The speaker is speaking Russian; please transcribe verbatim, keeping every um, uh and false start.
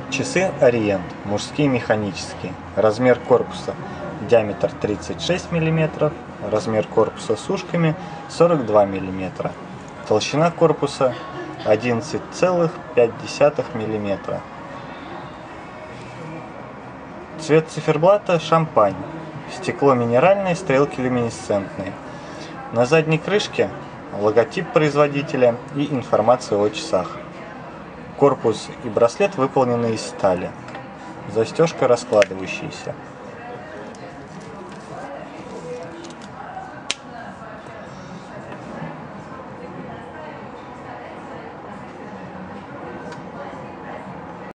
Часы Ориент, мужские механические. Размер корпуса диаметр тридцать шесть миллиметров, размер корпуса с ушками сорок два миллиметра. Толщина корпуса одиннадцать целых пять десятых миллиметра. Цвет циферблата шампань. Стекло минеральное, стрелки люминесцентные. На задней крышке логотип производителя и информация о часах. Корпус и браслет выполнены из стали. Застежка раскладывающаяся.